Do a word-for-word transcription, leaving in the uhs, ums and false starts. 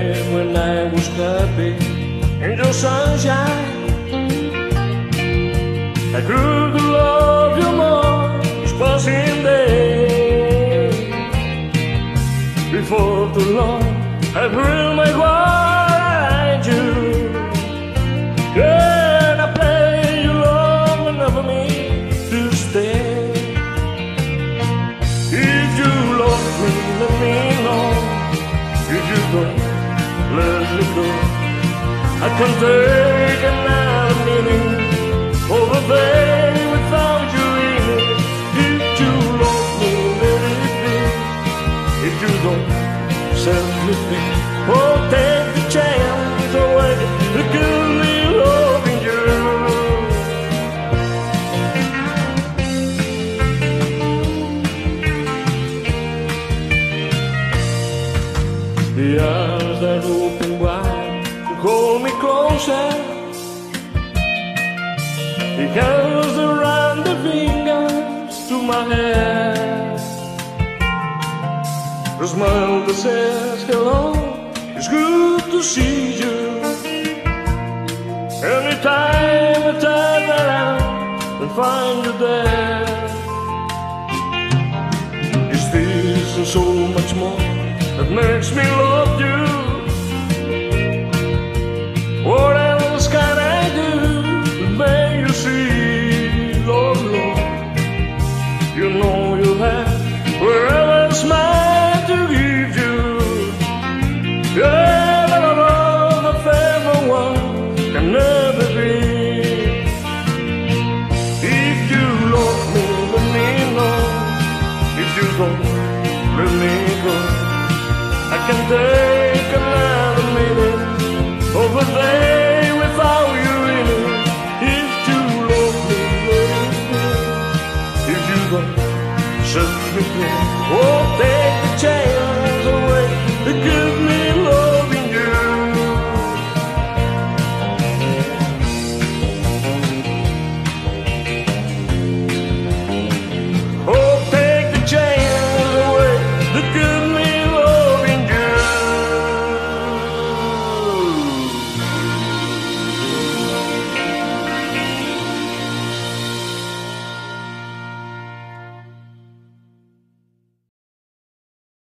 day when I was happy in the sunshine, I grew to love you more each passing day. Before too long, I've ruined my why you. Can I play you long enough for me to stay? If you love me, let me know. If you don't, let me go. I can take another minute or a day without you in it. If you love me, let it be. If you don't, set me free. Oh, take the chance away to give me loving you. The arms that open wide to hold me closer, the hands around the fingers to my head, the smile that says hello, it's good to see you. Anytime I turn around and find you there, it's this and so much more that makes me love you. What else can I do to make you see, Lord, Lord? You know you have wherever smile to give you. Yeah, but I love the favorite one can never be. If you love me, let me know. If you don't, let me go. I can take another minute of a day without you in it. If you love me, let it be. If you don't, set me free. Oh, take the chance